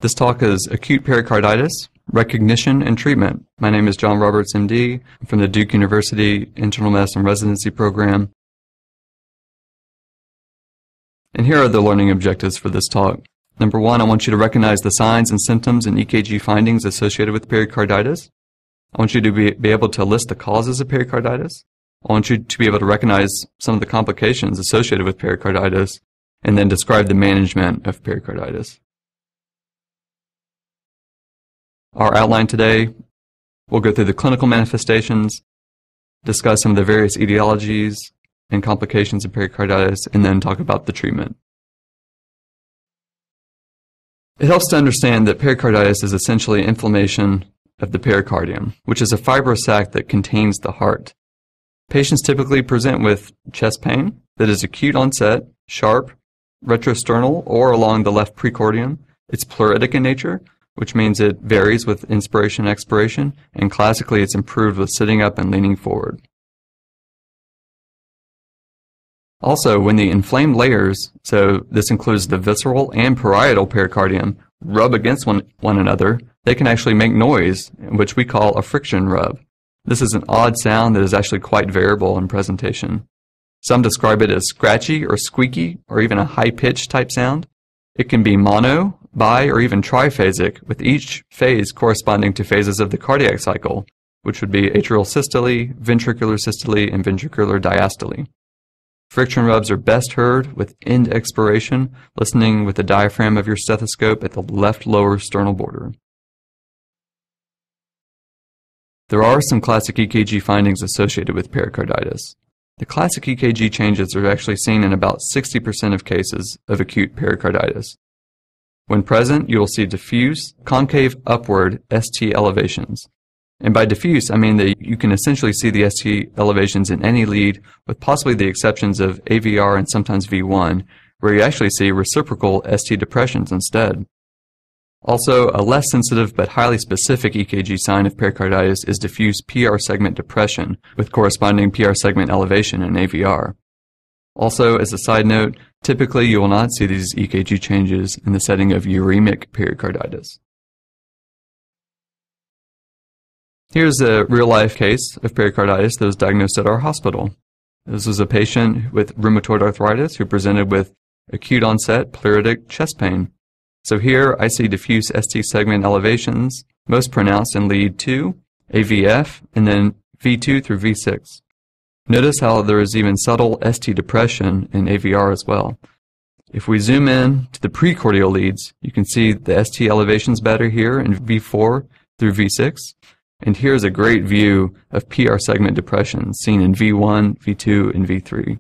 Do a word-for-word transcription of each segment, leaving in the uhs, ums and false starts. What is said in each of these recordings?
This talk is Acute Pericarditis, Recognition and Treatment. My name is John Roberts, M D. I'm from the Duke University Internal Medicine Residency Program. And here are the learning objectives for this talk. Number one, I want you to recognize the signs and symptoms and E K G findings associated with pericarditis. I want you to be, be able to list the causes of pericarditis. I want you to be able to recognize some of the complications associated with pericarditis, and then describe the management of pericarditis. Our outline today, we'll go through the clinical manifestations, discuss some of the various etiologies and complications of pericarditis, and then talk about the treatment. It helps to understand that pericarditis is essentially inflammation of the pericardium, which is a fibrous sac that contains the heart. Patients typically present with chest pain that is acute onset, sharp, retrosternal, or along the left precordium. It's pleuritic in nature, which means it varies with inspiration and expiration, and classically it's improved with sitting up and leaning forward. Also, when the inflamed layers, so this includes the visceral and parietal pericardium, rub against one, one another, they can actually make noise, which we call a friction rub. This is an odd sound that is actually quite variable in presentation. Some describe it as scratchy or squeaky or even a high-pitched type sound. It can be mono, bi, or even triphasic, with each phase corresponding to phases of the cardiac cycle, which would be atrial systole, ventricular systole, and ventricular diastole. Friction rubs are best heard with end expiration, listening with the diaphragm of your stethoscope at the left lower sternal border. There are some classic E K G findings associated with pericarditis. The classic E K G changes are actually seen in about sixty percent of cases of acute pericarditis. When present, you will see diffuse, concave upward S T elevations. And by diffuse, I mean that you can essentially see the S T elevations in any lead, with possibly the exceptions of A V R and sometimes V one, where you actually see reciprocal S T depressions instead. Also, a less sensitive but highly specific E K G sign of pericarditis is diffuse P R segment depression, with corresponding P R segment elevation in A V R. Also, as a side note, typically you will not see these E K G changes in the setting of uremic pericarditis. Here's a real-life case of pericarditis that was diagnosed at our hospital. This was a patient with rheumatoid arthritis who presented with acute onset pleuritic chest pain. So here I see diffuse S T segment elevations, most pronounced in lead two, A V F, and then V two through V six. Notice how there is even subtle S T depression in A V R as well. If we zoom in to the precordial leads, you can see the S T elevations better here in V four through V six. And here's a great view of P R segment depression seen in V one, V two, and V three.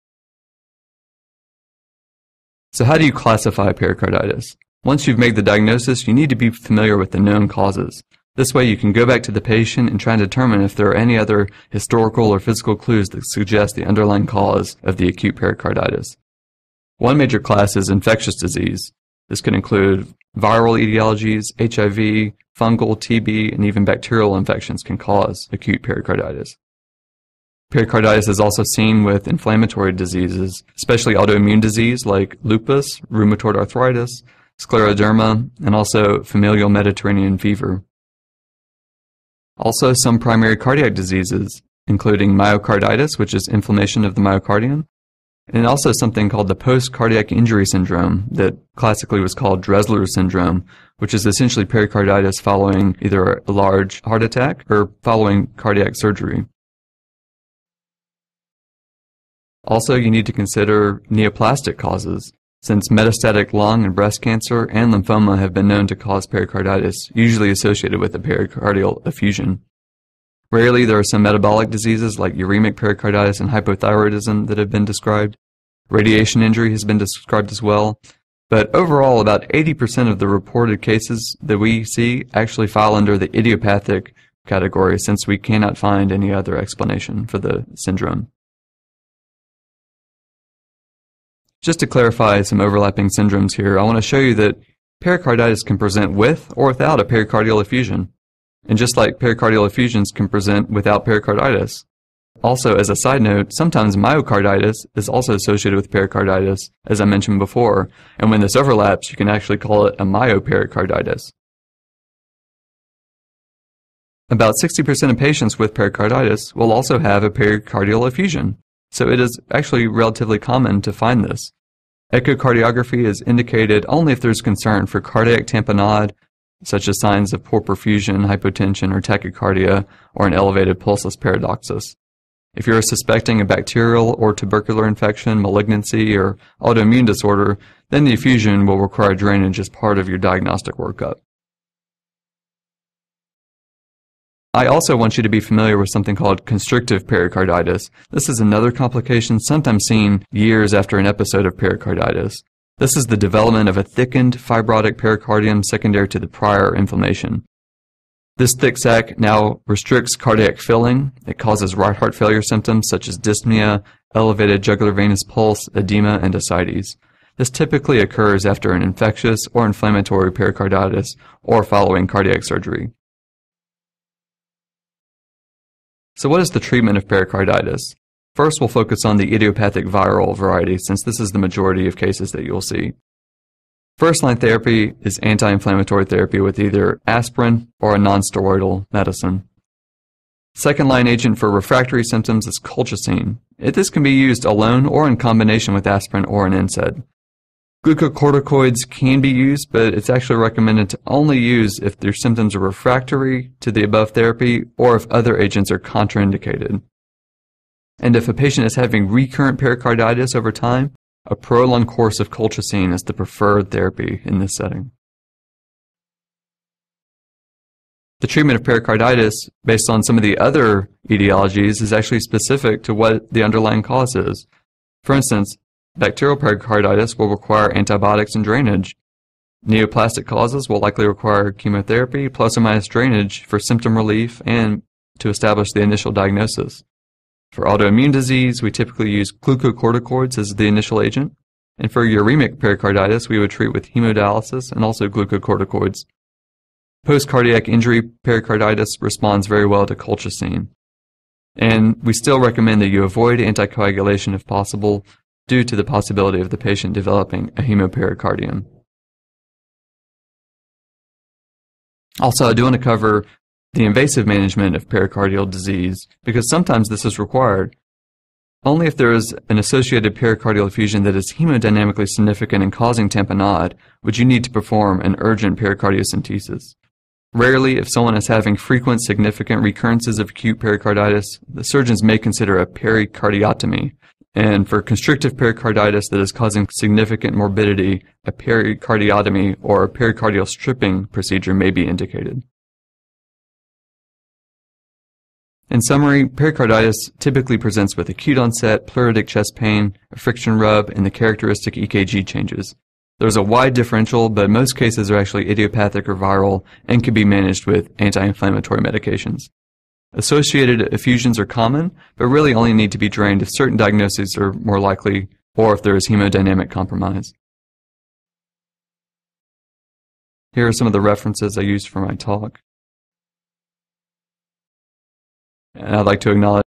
So how do you classify pericarditis? Once you've made the diagnosis, you need to be familiar with the known causes. This way you can go back to the patient and try and determine if there are any other historical or physical clues that suggest the underlying cause of the acute pericarditis. One major class is infectious disease. This could include viral etiologies, H I V, fungal, T B, and even bacterial infections can cause acute pericarditis. Pericarditis is also seen with inflammatory diseases, especially autoimmune disease like lupus, rheumatoid arthritis, scleroderma, and also familial Mediterranean fever. Also, some primary cardiac diseases, including myocarditis, which is inflammation of the myocardium, and also something called the post-cardiac injury syndrome that classically was called Dressler syndrome, which is essentially pericarditis following either a large heart attack or following cardiac surgery. Also, you need to consider neoplastic causes, since metastatic lung and breast cancer and lymphoma have been known to cause pericarditis, usually associated with a pericardial effusion. Rarely, there are some metabolic diseases like uremic pericarditis and hypothyroidism that have been described. Radiation injury has been described as well. But overall, about eighty percent of the reported cases that we see actually fall under the idiopathic category, since we cannot find any other explanation for the syndrome. Just to clarify some overlapping syndromes here, I want to show you that pericarditis can present with or without a pericardial effusion. And just like pericardial effusions can present without pericarditis, Also, as a side note, sometimes myocarditis is also associated with pericarditis, as I mentioned before, and when this overlaps, you can actually call it a myopericarditis. About sixty percent of patients with pericarditis will also have a pericardial effusion, so it is actually relatively common to find this. Echocardiography is indicated only if there's concern for cardiac tamponade, such as signs of poor perfusion, hypotension, or tachycardia, or an elevated pulsus paradoxus. If you're suspecting a bacterial or tubercular infection, malignancy, or autoimmune disorder, then the effusion will require drainage as part of your diagnostic workup. I also want you to be familiar with something called constrictive pericarditis. This is another complication sometimes seen years after an episode of pericarditis. This is the development of a thickened fibrotic pericardium secondary to the prior inflammation. This thick sac now restricts cardiac filling. It causes right heart failure symptoms such as dyspnea, elevated jugular venous pulse, edema, and ascites. This typically occurs after an infectious or inflammatory pericarditis or following cardiac surgery. So what is the treatment of pericarditis? First, we'll focus on the idiopathic viral variety, since this is the majority of cases that you'll see. First-line therapy is anti-inflammatory therapy with either aspirin or a non-steroidal medicine. Second-line agent for refractory symptoms is colchicine. This can be used alone or in combination with aspirin or an N SAID. Glucocorticoids can be used, but it's actually recommended to only use if their symptoms are refractory to the above therapy or if other agents are contraindicated. And if a patient is having recurrent pericarditis over time, a prolonged course of colchicine is the preferred therapy in this setting. The treatment of pericarditis, based on some of the other etiologies, is actually specific to what the underlying cause is. For instance, bacterial pericarditis will require antibiotics and drainage. Neoplastic causes will likely require chemotherapy plus or minus drainage for symptom relief and to establish the initial diagnosis. For autoimmune disease, we typically use glucocorticoids as the initial agent, and for uremic pericarditis, we would treat with hemodialysis and also glucocorticoids. Post-cardiac injury pericarditis responds very well to colchicine, and we still recommend that you avoid anticoagulation if possible due to the possibility of the patient developing a hemopericardium. Also, I do want to cover the invasive management of pericardial disease, because sometimes this is required. Only if there is an associated pericardial effusion that is hemodynamically significant and causing tamponade would you need to perform an urgent pericardiocentesis. Rarely, if someone is having frequent significant recurrences of acute pericarditis, the surgeons may consider a pericardiotomy. And for constrictive pericarditis that is causing significant morbidity, a pericardiotomy or a pericardial stripping procedure may be indicated. In summary, pericarditis typically presents with acute onset, pleuritic chest pain, a friction rub, and the characteristic E K G changes. There's a wide differential, but most cases are actually idiopathic or viral and can be managed with anti-inflammatory medications. Associated effusions are common, but really only need to be drained if certain diagnoses are more likely or if there is hemodynamic compromise. Here are some of the references I used for my talk. And I'd like to acknowledge